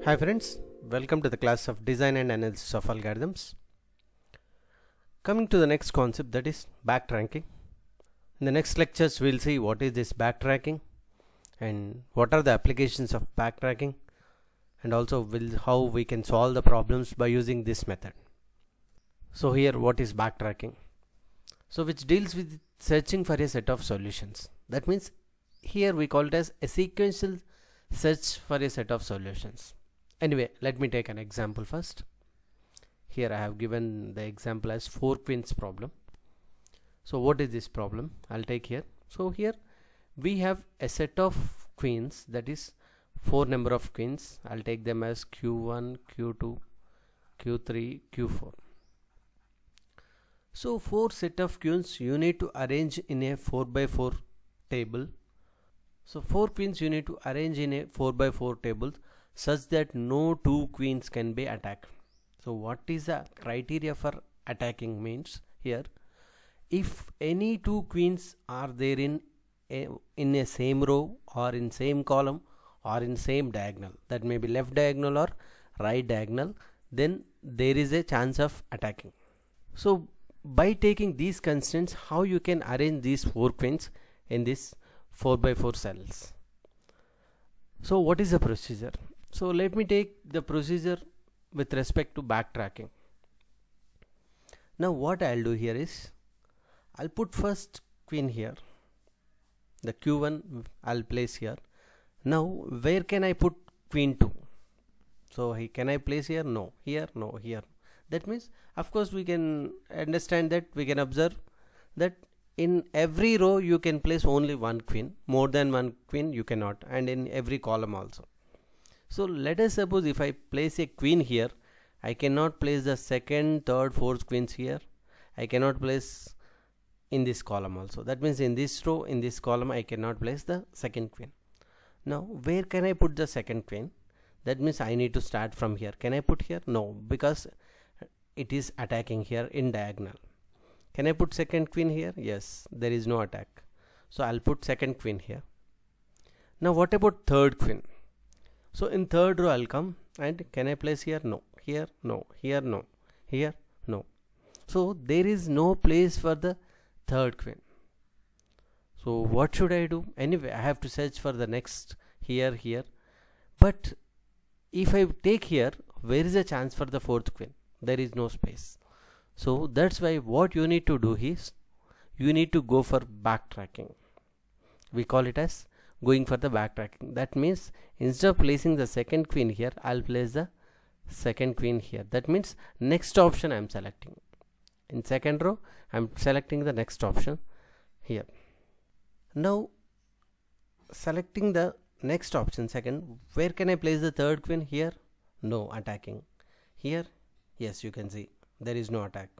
Hi friends, welcome to the class of Design and Analysis of Algorithms. Coming to the next concept, that is backtracking. In the next lectures we will see what is this backtracking and what are the applications of backtracking, and also how we can solve the problems by using this method. So here, what is backtracking? So which deals with searching for a set of solutions. That means here we call it as a sequential search for a set of solutions. Anyway, let me take an example first. Here I have given the example as 4 queens problem. So what is this problem? I'll take here. So here we have a set of queens, that is 4 number of queens. I'll take them as Q1, Q2, Q3, Q4. So 4 set of queens you need to arrange in a 4x4 table. So 4 queens you need to arrange in a 4x4 table such that no 2 queens can be attacked. So what is the criteria for attacking means here, if any 2 queens are there in a same row or in same column or in same diagonal, that may be left diagonal or right diagonal, then there is a chance of attacking. So by taking these constants, how you can arrange these 4 queens in this 4x4 cells. So what is the procedure? So let me take the procedure with respect to backtracking. Now what I'll do here is, I'll put first queen here, the Q1 I'll place here. Now where can I put queen 2? So can I place here? No. Here? No. Here. That means, of course, we can understand that, we can observe that in every row you can place only one queen, more than one queen you cannot, and in every column also. So let us suppose if I place a queen here, I cannot place the second, third, fourth queens here. I cannot place in this column also. That means in this row, in this column, I cannot place the second queen. Now where can I put the second queen? That means I need to start from here. Can I put here? No, because it is attacking here in diagonal. Can I put second queen here? Yes, there is no attack. So I'll put second queen here. Now what about third queen? So in third row I'll come, and can I place here? No. Here? No. Here? No. Here? No. So there is no place for the third queen. So what should I do? Anyway, I have to search for the next here. But if I take here, where is the chance for the fourth queen? There is no space. So that's why what you need to do is, you need to go for backtracking. We call it as going for the backtracking. That means instead of placing the second queen here, I'll place the second queen here. That means next option I'm selecting. In second row I'm selecting the next option here. Now selecting the next option second, where can I place the third queen? Here? No, attacking. Here? Yes, you can see there is no attack.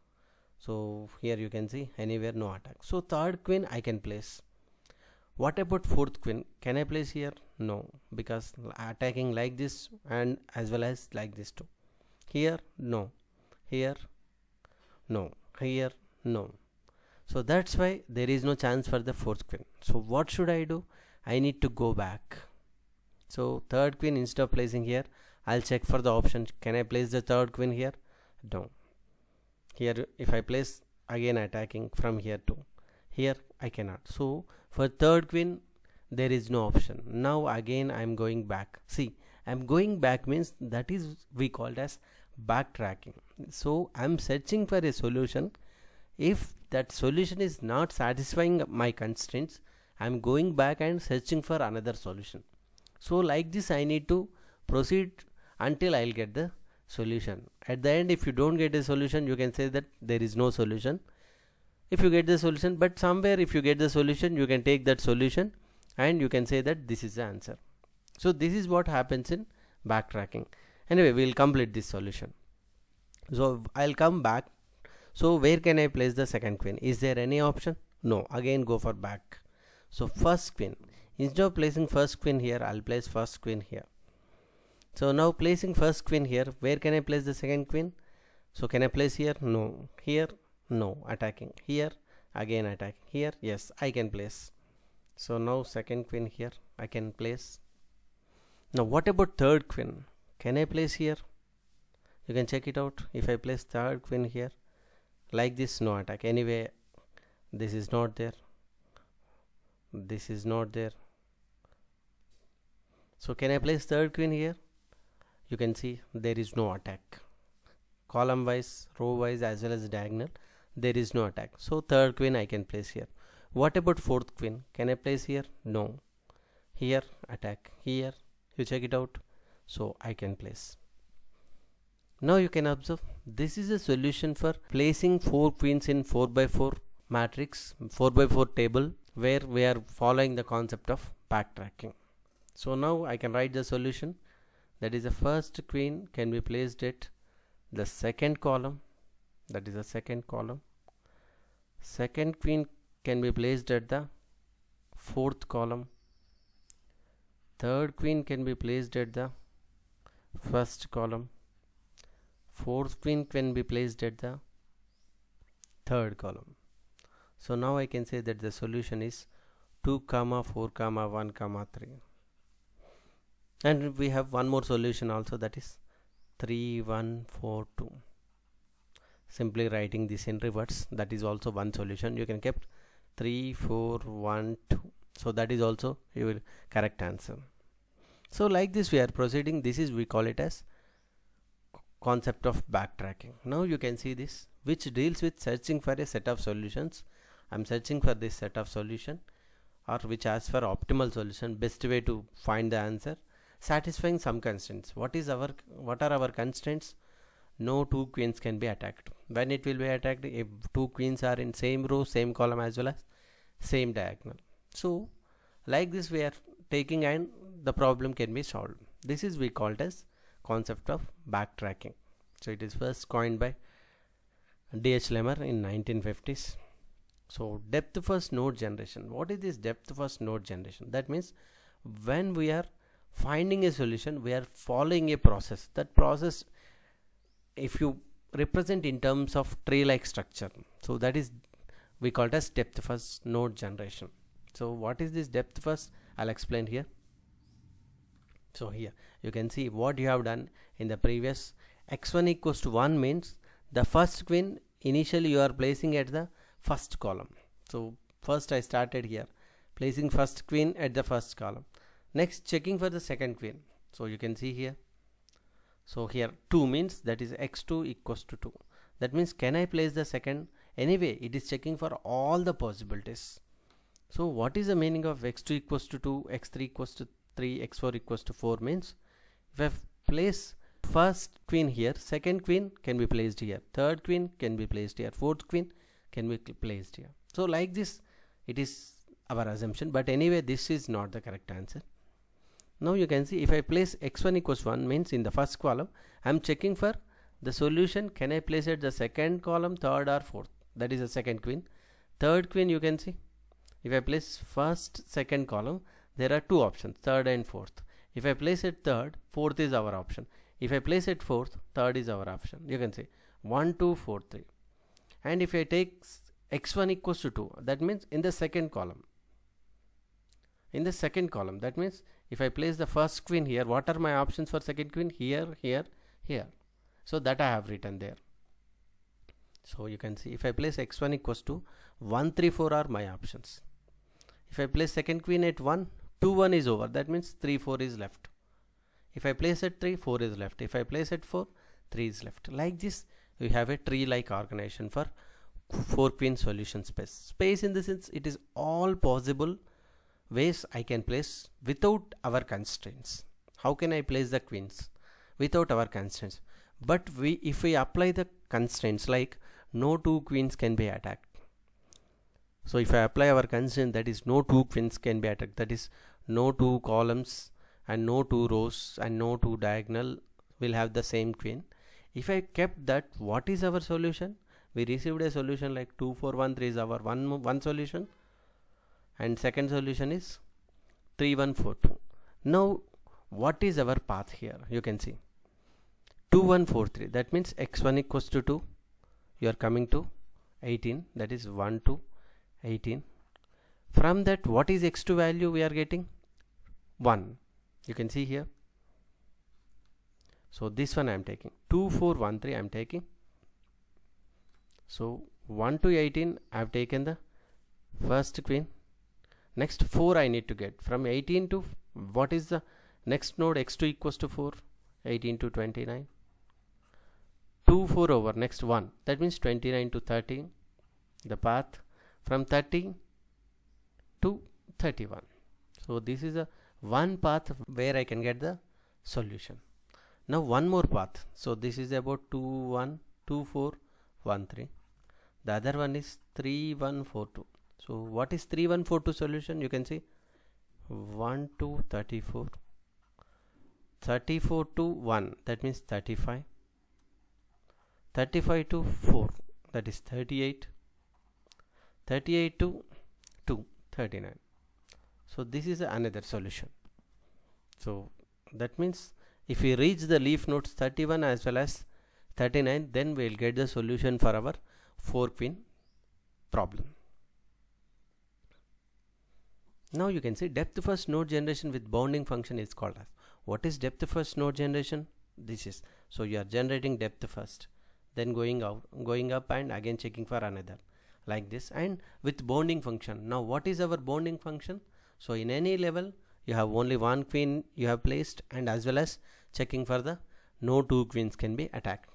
So here you can see anywhere no attack. So third queen I can place. What about fourth queen? Can I place here? No, because attacking like this and as well as like this too. Here? No. Here? No. Here? No. So that's why there is no chance for the fourth queen. So what should I do? I need to go back. So third queen, instead of placing here, I'll check for the option. Can I place the third queen here? No. Here if I place, again attacking from here too. Here I cannot. So for third queen there is no option. Now again I'm going back. See, I'm going back means that is we called as backtracking. So I'm searching for a solution. If that solution is not satisfying my constraints, I'm going back and searching for another solution. So like this I need to proceed until I'll get the solution. At the end, if you don't get a solution, you can say that there is no solution. If you get the solution, but somewhere if you get the solution, you can take that solution and you can say that this is the answer. So this is what happens in backtracking. Anyway, we'll complete this solution. So I'll come back. So where can I place the second queen? Is there any option? No. Again go for back. So first queen, instead of placing first queen here, I'll place first queen here. So now placing first queen here, where can I place the second queen? So can I place here? No. Here? No, attacking. Here? Again attacking. Here? Yes, I can place. So now second queen here I can place. Now what about third queen? can I place here? You can check it out. If I place third queen here like this, no attack. Anyway, this is not there, this is not there. So can I place third queen here? You can see there is no attack. Column wise, row wise, as well as diagonal, there is no attack. So third queen I can place here. What about fourth queen? Can I place here? No. Here attack, here you check it out. So I can place. Now you can observe this is a solution for placing 4 queens in 4x4 matrix, 4x4 table, where we are following the concept of backtracking. So now I can write the solution. That is, the first queen can be placed at the second column, that is the second column. Second queen can be placed at the fourth column. Third queen can be placed at the first column. Fourth queen can be placed at the third column. So now I can say that the solution is 2, 4, 1, 3. And we have one more solution also, that is 3, 1, 4, 2. Simply writing this in reverse, that is also one solution. You can keep 3, 4, 1, 2. So that is also your correct answer. So like this we are proceeding. This is, we call it as concept of backtracking. Now you can see this, which deals with searching for a set of solutions. I'm searching for this set of solution, or which asks for optimal solution, best way to find the answer, satisfying some constraints. What are our constraints? No 2 queens can be attacked. When it will be attacked? If 2 queens are in same row, same column, as well as same diagonal. So like this we are taking, and the problem can be solved. This is, we call it as concept of backtracking. So it is first coined by D.H. Lemmer in 1950s. So depth first node generation. What is this depth first node generation? That means when we are finding a solution, we are following a process. That process, if you represent in terms of tree like structure, so that is, we call it as depth first node generation. So what is this depth first? I'll explain here. So here you can see what you have done in the previous. X1 equals to 1 means the first queen initially you are placing at the first column. So first I started here placing first queen at the first column. Next checking for the second queen. So you can see here. So here 2 means that is x2 equals to 2. That means can I place the second? Anyway it is checking for all the possibilities. So what is the meaning of x2 equals to 2, x3 equals to 3, x4 equals to 4 means if I place first queen here, second queen can be placed here, third queen can be placed here, fourth queen can be placed here. So like this it is our assumption, but anyway this is not the correct answer. Now you can see if I place x1 equals 1 means in the first column I am checking for the solution. Can I place it the second column, third or fourth? That is the second queen. Third queen, you can see if I place first, second column, there are 2 options, third and fourth. If I place it third, fourth is our option. If I place it fourth, third is our option. You can see 1, 2, 4, 3. And if I take x1 equals to 2, that means in the second column. In the second column, that means if I place the first queen here, what are my options for second queen? Here, here, here. So that I have written there. So you can see if I place x1 equals to 1, 3, 4 are my options. If I place second queen at 1, 2, 1 is over. That means 3, 4 is left. If I place at 3, 4 is left. If I place at 4, 3 is left. Like this, we have a tree-like organization for 4 queen solution space. Space in the sense it is all possible ways I can place without our constraints. How can I place the queens without our constraints? But if we apply the constraints like no 2 queens can be attacked. So if I apply our constraint, that is no 2 queens can be attacked, that is no 2 columns and no 2 rows and no 2 diagonal will have the same queen. If I kept that, what is our solution? We received a solution like 2, 4, 1, 3 is our one solution, and second solution is 3, 1, 4, 2. Now what is our path here? You can see 2, 1, 4, 3. That means x1 equals to 2. You are coming to 18. That is 1 to 18. From that, what is x2 value we are getting? 1. You can see here So this one I am taking 2 4 1 3 I am taking. So 1 to 18 I have taken the first queen. Next 4 I need to get. From 18 to what is the next node? X2 equals to 4. 18 to 29. 2 4 over next 1. That means 29 to 30. The path from 30 to 31. So this is a one path where I can get the solution. Now one more path. So this is about 2 1 2 4 1 3. The other one is 3 1 4 2. So what is 3 1 4 2 solution? You can see 1 to 34. 34 to 1, that means 35. 35 to 4, that is 38. 38 to 2, 39. So this is another solution. So that means if we reach the leaf nodes 31 as well as 39, then we will get the solution for our 4 queen problem. Now you can see depth first node generation with bounding function is called as. What is depth first node generation? This is, so you are generating depth first, then going up and again checking for another, like this, and with bounding function. Now what is our bounding function? So in any level you have only one queen you have placed, and as well as checking for the no two queens can be attacked.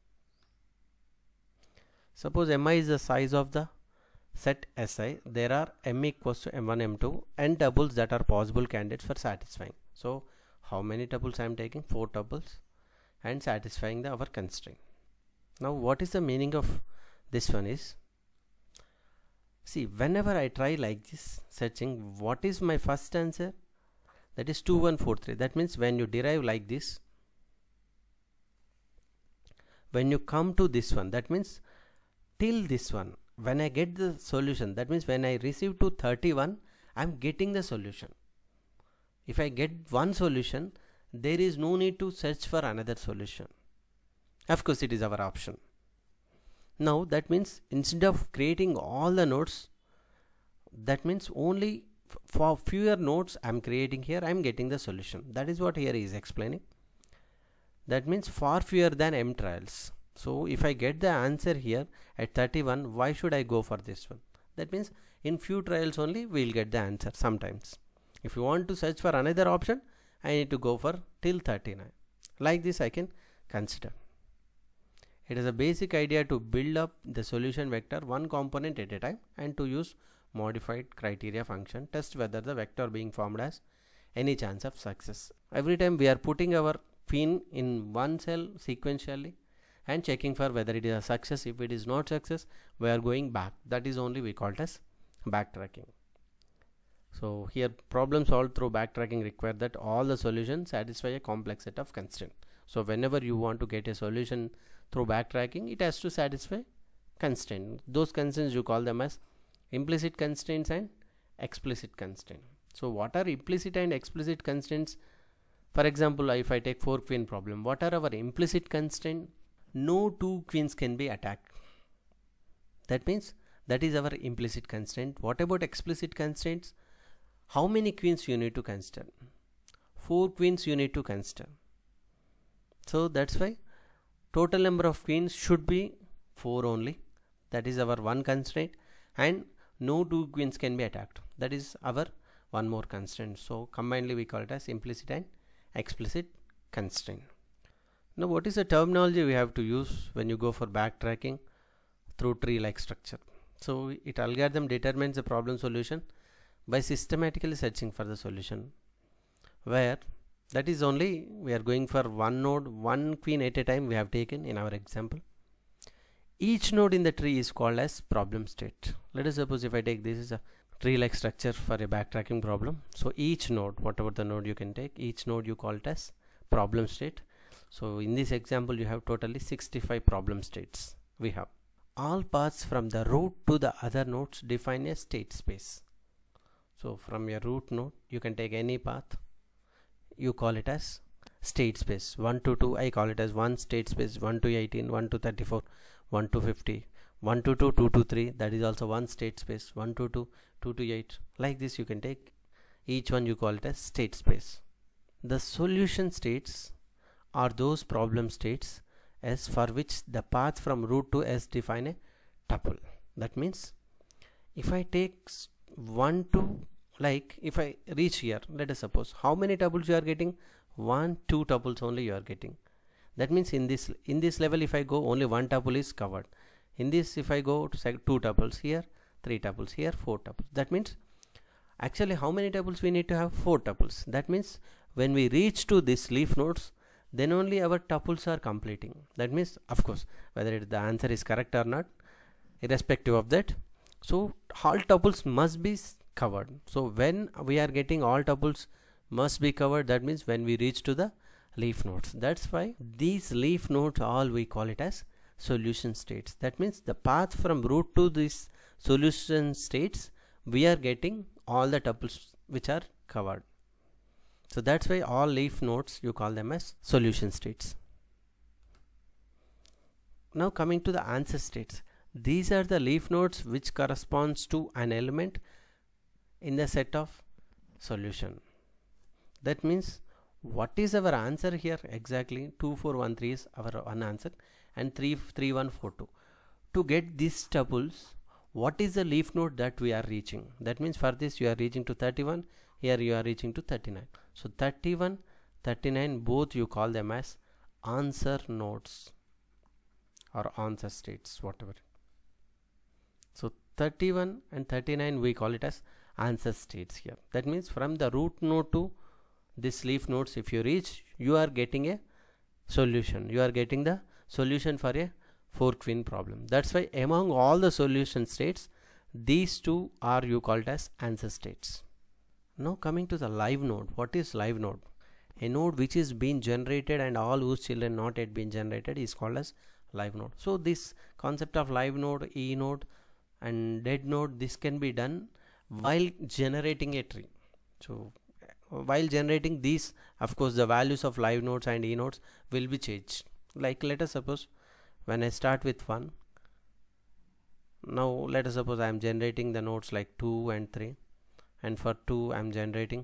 Suppose Mi is the size of the set Si. There are M equals to M1 M2 n tuples that are possible candidates for satisfying. So how many tuples I am taking? 4 tuples, and satisfying our constraint. Now what is the meaning of this one is, see, whenever I try like this searching, what is my first answer? That is 2 1 4 3. That means when you derive like this, when you come to this one, that means till this one, when I get the solution, that means when I receive to 31, I am getting the solution. If I get one solution, there is no need to search for another solution. Of course it is our option. Now that means instead of creating all the nodes, that means only for fewer nodes I am creating here, I am getting the solution. That is what here he is explaining. That means far fewer than M trials. So if I get the answer here at 31, why should I go for this one? That means in few trials only we will get the answer sometimes. If you want to search for another option, I need to go for till 39. Like this I can consider. It is a basic idea to build up the solution vector one component at a time, and to use modified criteria function test whether the vector being formed has any chance of success. Every time we are putting our pin in one cell sequentially and checking for whether it is a success. If it is not success, we are going back. That is only we call it as backtracking. So here problem solved through backtracking require that all the solutions satisfy a complex set of constraints. So whenever you want to get a solution through backtracking, it has to satisfy constraints. Those constraints you call them as implicit constraints and explicit constraints. So what are implicit and explicit constraints? For example, if I take 4 queen problem, what are our implicit constraints? No 2 queens can be attacked. That means that is our implicit constraint. What about explicit constraints? How many queens you need to consider? 4 queens you need to consider. So that's why total number of queens should be 4 only. That is our one constraint, and no 2 queens can be attacked. That is our one more constraint. So combinedly we call it as implicit and explicit constraint. Now what is the terminology we have to use when you go for backtracking through tree like structure? So it algorithm determines the problem solution by systematically searching for the solution, where that is only we are going for one node, one queen at a time we have taken in our example. Each node in the tree is called as problem state. Let us suppose if I take this is a tree like structure for a backtracking problem. So each node, whatever the node you can take, each node you call it as problem state. So in this example you have totally 65 problem states we have. All paths from the root to the other nodes define a state space. So from your root node you can take any path, you call it as state space. 1 to 2 I call it as one state space. 1 to 18, 1 to 34, 1 to 50, 1 to 2, 2 to 3, that is also one state space. 1 to 2, 2 to 8, like this you can take each one, you call it as state space. The solution states are those problem states S for which the path from root to S define a tuple. That means if I take 1 to, like if I reach here, let us suppose, how many tuples you are getting? 1, 2 tuples only you are getting. That means in this level, if I go, only 1 tuple is covered. In this, if I go to 2 tuples here, 3 tuples here, 4 tuples. That means actually how many tuples we need to have? 4 tuples. That means when we reach to this leaf nodes, then only our tuples are completing. That means, of course, whether the answer is correct or not, irrespective of that, so all tuples must be covered. So when we are getting all tuples must be covered, that means when we reach to the leaf nodes. That's why these leaf nodes, all we call it as solution states. That means the path from root to this solution states, we are getting all the tuples which are covered. So that's why all leaf nodes, you call them as solution states. Now coming to the answer states. These are the leaf nodes which corresponds to an element in the set of solution. That means what is our answer here exactly? 2, 4, 1, 3 is our one answer, and 3, 3, 1, 4, 2. To get these tuples, what is the leaf node that we are reaching? That means for this you are reaching to 31, here you are reaching to 39. So 31, 39, both you call them as answer nodes or answer states, whatever. So 31 and 39 we call it as answer states here. That means from the root node to this leaf nodes, if you reach, you are getting a solution. You are getting the solution for a 4-queen problem. That's why among all the solution states, these two are you called as answer states. Now coming to the live node. What is live node? A node which is being generated and all whose children not yet been generated is called as live node. So this concept of live node, E node and dead node, this can be done while generating a tree. So while generating these, of course the values of live nodes and E nodes will be changed. Like let us suppose when I start with 1, now let us suppose I am generating the nodes like 2 and 3, and for 2 I am generating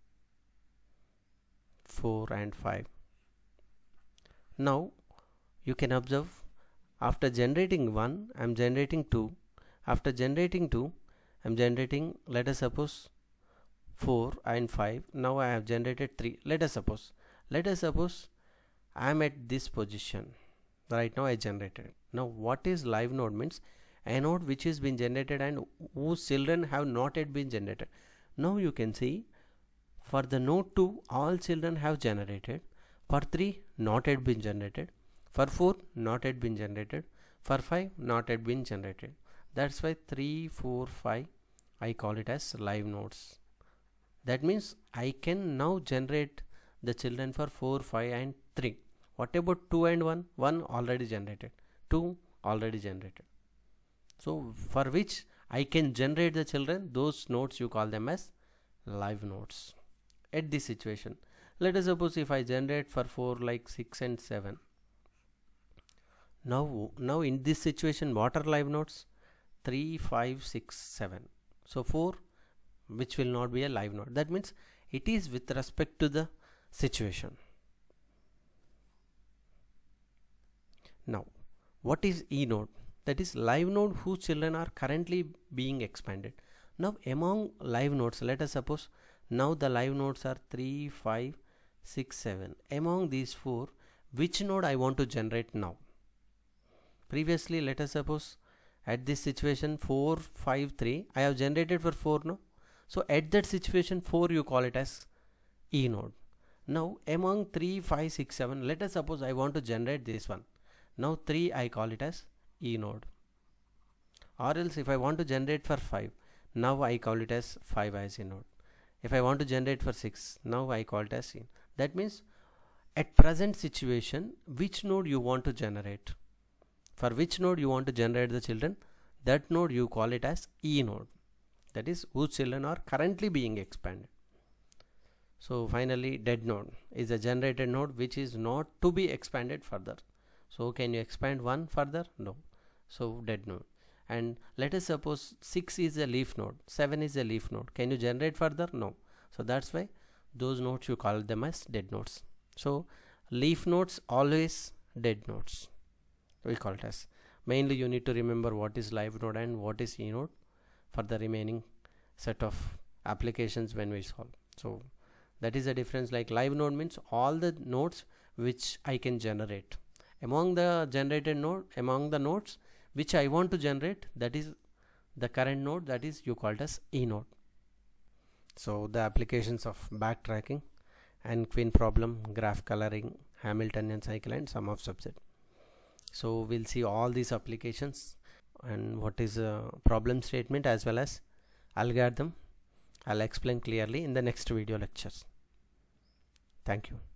4 and 5. Now you can observe, after generating 1 I am generating 2, after generating 2 I am generating, let us suppose, 4 and 5. Now I have generated 3. Let us suppose I am at this position. Right now I generated. Now what is live node? Means a node which has been generated and whose children have not yet been generated. Now you can see for the node 2 all children have generated, for 3 not yet been generated, for 4 not yet been generated, for 5 not yet been generated. That's why 3, 4, 5 I call it as live nodes. That means I can now generate the children for 4, 5 and 3. What about 2 and 1? 1 already generated, 2 already generated. So for which I can generate the children, those nodes you call them as live nodes. At this situation, let us suppose if I generate for 4 like 6 and 7. Now in this situation, what are live nodes? 3, 5, 6, 7. So 4, which will not be a live node. That means it is with respect to the situation. Now what is E node? That is live node whose children are currently being expanded. Now among live nodes, let us suppose now the live nodes are 3, 5, 6, 7. Among these 4, which node I want to generate now? Previously, let us suppose at this situation 4, 5, 3 I have generated for 4 now. So at that situation 4 you call it as E node. Now among 3, 5, 6, 7, let us suppose I want to generate this one. Now 3 I call it as E node. Or else if I want to generate for 5, now I call it as 5 as E node. If I want to generate for 6, now I call it as E. That means at present situation, which node you want to generate? For which node you want to generate the children, that node you call it as E node. That is whose children are currently being expanded. So finally dead node is a generated node which is not to be expanded further. So can you expand one further? No. So dead node. And let us suppose 6 is a leaf node, 7 is a leaf node. Can you generate further? No. So that's why those nodes you call them as dead nodes. So leaf nodes, always dead nodes, we call it as. Mainly you need to remember what is live node and what is e node for the remaining set of applications when we solve. So that is the difference. Like live node means all the nodes which I can generate. Among the generated node, among the nodes which I want to generate, that is the current node, that is you call it as e node. So the applications of backtracking and queen problem, graph coloring, Hamiltonian cycle, and sum of subset. So we'll see all these applications and what is a problem statement as well as algorithm. I'll explain clearly in the next video lectures. Thank you.